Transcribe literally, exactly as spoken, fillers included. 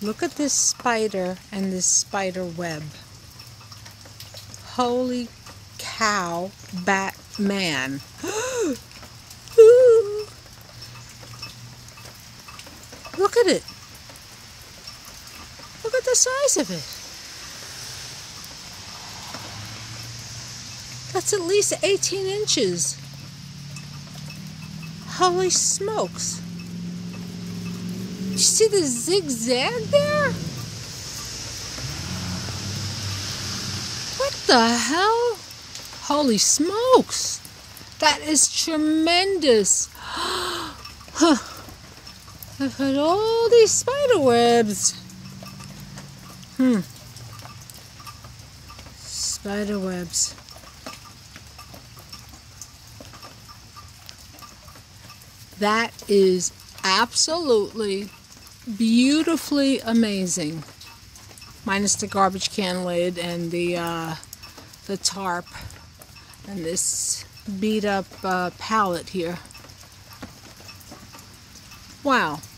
Look at this spider and this spider web. Holy cow, Batman. Look at it. Look at the size of it. That's at least eighteen inches. Holy smokes. You see the zigzag there? What the hell? Holy smokes. That is tremendous. Huh. I've had all these spider webs. Hmm. Spider webs. That is absolutely beautifully amazing. Minus the garbage can lid and the uh, the tarp and this beat up uh, pallet here. Wow.